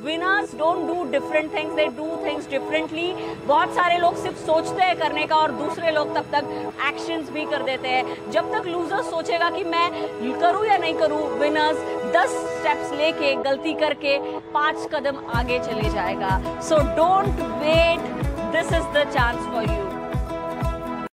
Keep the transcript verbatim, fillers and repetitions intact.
Winners don't do different things, they do things differently. बहुत सारे लोग सिर्फ सोचते हैं करने का और दूसरे लोग तब तक एक्शंस भी कर देते हैं। जब तक लूजर सोचेगा कि मैं करूं या नहीं करूं, विनर्स दस स्टेप्स लेके गलती करके पांच कदम आगे चले जाएगा। So don't wait, this is the chance for you.